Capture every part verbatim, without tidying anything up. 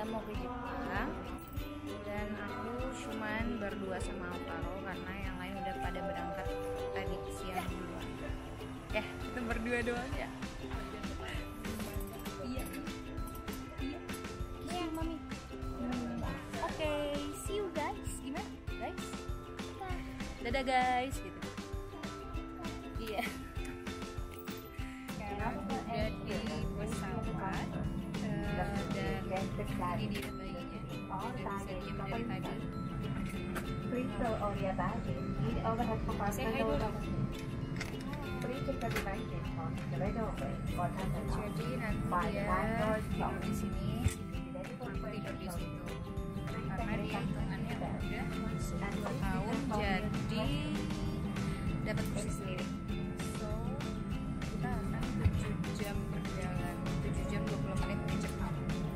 mau ke Jepang dan aku cuman berdua sama Alvaro karena yang lain udah pada berangkat tadi siang duluan. Ya, kita berdua doang ya. Iya. Iya. Iya, Mami. Hmm. Oke, okay, see you guys. Gimana, guys? Dadah guys gitu. Iya. Sekarang udah di pesawat uh, dan ini dia bayinya. Udah bisa diem dari tadi. Please fill all your baggage in overhead Say compartment hi dulu. Please check the devices on the right over or under Jadi nanti dia tidur di sini, aku tidur di situ. Karena dia hitungannya udah dua tahun, jadi dapat kursi sendiri. So kita akan tujuh jam berjalan, tujuh jam dua puluh menit ke Jepang.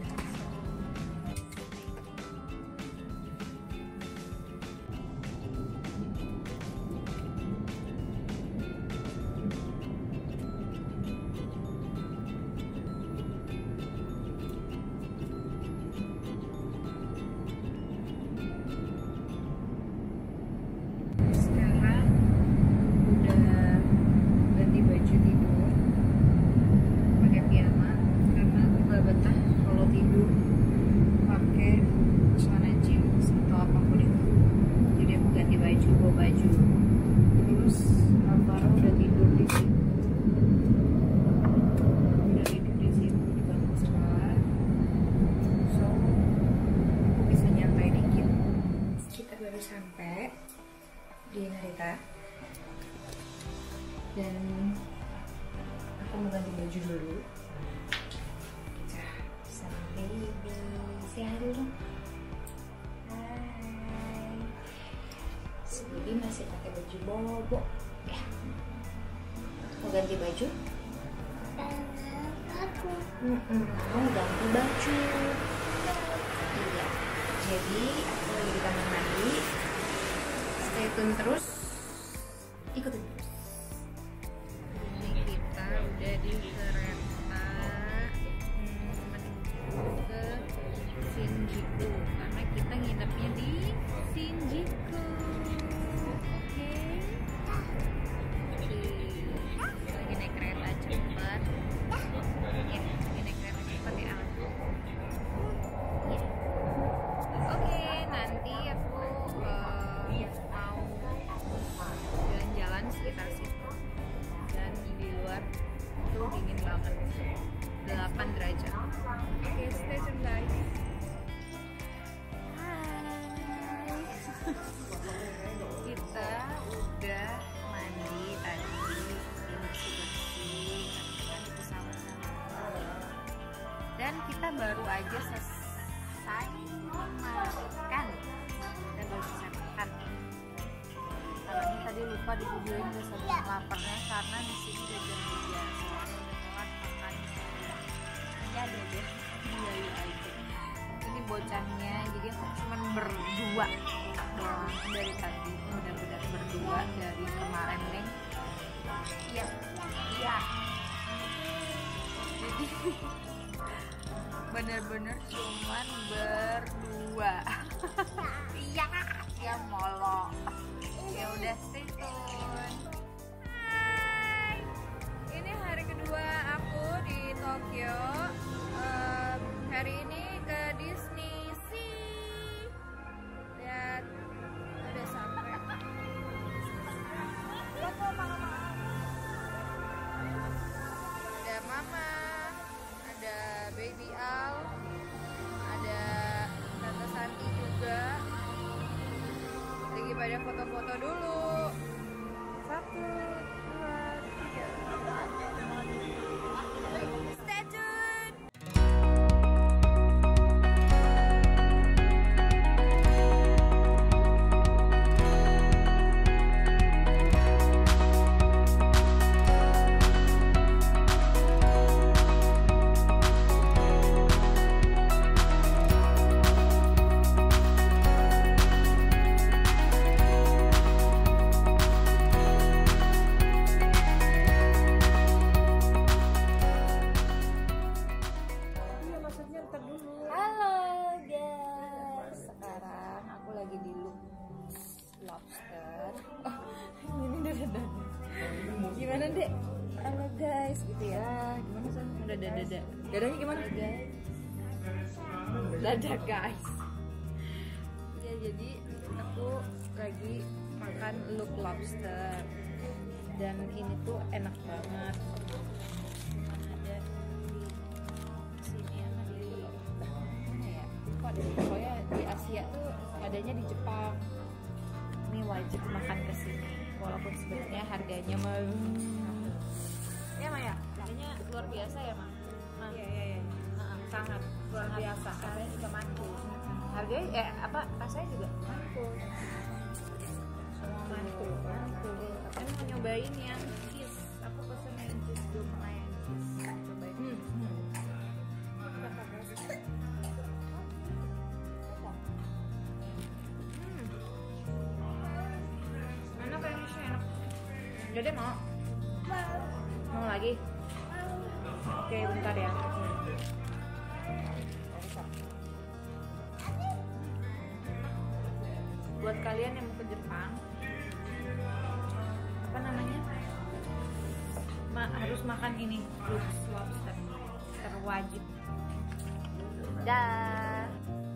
Sampai di Narita dan aku mau ganti baju dulu. Sama baby, say hi dulu. Hai. Si baby masih pakai baju bobo ya. Mau ganti baju? Aku mau ganti baju. Iya. Jadi aku lagi di kamar mandi. Stay tune terus, ikutin terus. Ini kita udah di kereta hmm, menuju ke Shinjuku karena kita nginepnya di Shinjuku. Oke. Kita lagi naik kereta cepat. Ya, lagi naik kereta cepat ya. Ya. Oke, nanti aku uh, mau jalan-jalan sekitar situ dan di luar itu dingin banget, delapan derajat. Oke, stay tune guys. Hai. Kita udah mandi tadi, bersih-bersih karena di pesawat sama. Dan kita baru aja selesai makan dan baru selesai makan. Kalau ini tadi lupa di videoin udah sampai laparnya karena di sini udah jam tiga. Soalnya udah telat makan. Ini ada deh, ini aja. Ini bocahnya, jadi aku cuma berdua doang dari tadi. Udah-udah berdua dari kemarin neng. Iya, iya. Jadi bener-bener cuman berdua. Iya, ya molo. Ya udah, stay tune. Hai, ini hari kedua aku di Tokyo. Um, hari ini ke Disney Sea. Lihat, udah sampai. Ada mama, ada baby Al, ada Tante Santi juga. Lagi pada foto-foto dulu. Satu, dua, tiga. Stay tune. Gimana dek? Halo guys, gitu ya. Gimana sih? Udah dada dada. Dadanya gimana guys? Dada guys. Ya jadi aku lagi makan look lobster dan ini tuh enak banget. Ada di sini sama di mana ya? Kok di pokoknya di Asia tuh adanya di Jepang. Ini wajib makan kesini walaupun sebenarnya harganya mah ya Maya, harganya luar biasa ya Mak. Nah, iya iya iya. Nah, sangat luar sangat, biasa. Harganya juga mantul. Harganya eh apa rasanya juga mantul. Semua mantul, mantul. Tapi mau nyobain yang cheese. Aku pesen yang cheese belum pernah yang cheese. Cobain. Hmm. hmm. Enak kayaknya sih enak. Jadi mau? Mau lagi? Oke, bentar ya. Buat kalian yang mau ke Jepang, apa namanya? Ma harus makan ini, look lobster. Terwajib. Dah.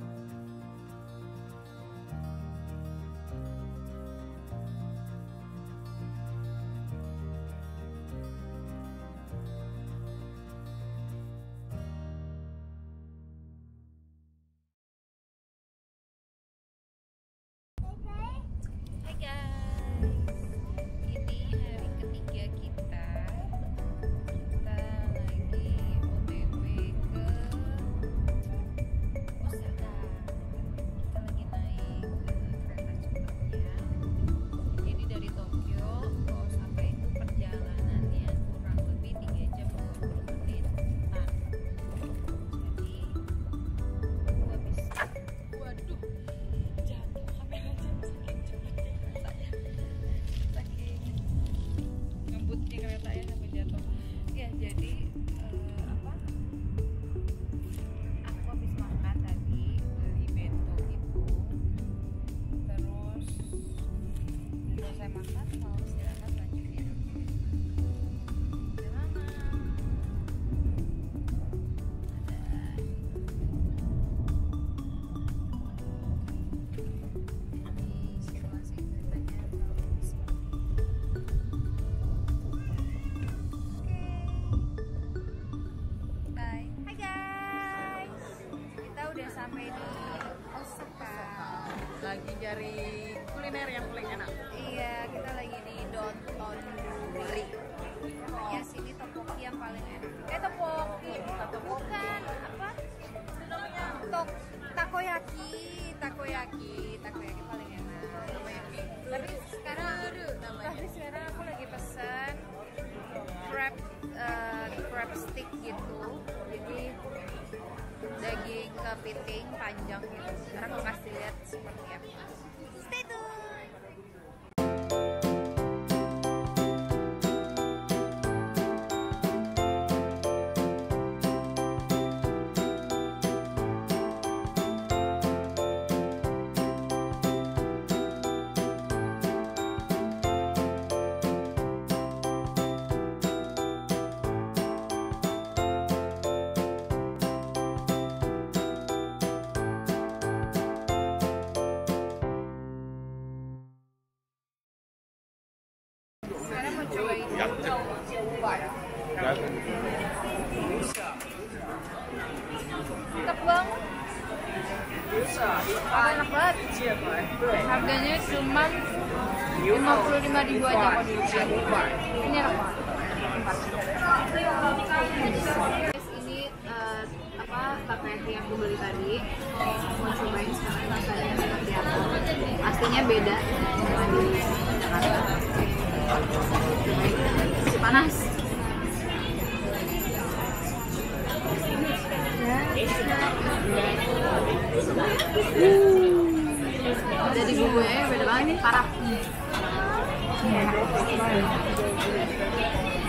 Sampai di Osaka. Lagi cari kuliner yang paling enak. Iya, kita lagi di Downtown Buri. Ya sini topoki yang paling enak. Eh topoki, bukan apa? Tok takoyaki, takoyaki, takoyaki paling enak. Takoyaki. Tapi sekarang, tapi sekarang aku lagi pesen crab, uh, crab stick gitu. Jadi daging kepiting panjang gitu. Sekarang aku kasih lihat seperti apa. Stay tune. Sekarang mau cobain mantap banget, enak banget. Harganya cuma lima puluh lima ribu aja kalau di Rupiah. Ini enak banget. Ini uh, apa takoyaki yang aku beli tadi, mau cobain sekarang rasanya seperti apa. Pastinya beda sama di Jakarta. Masih panas. Jadi bumbunya beda banget nih, parah.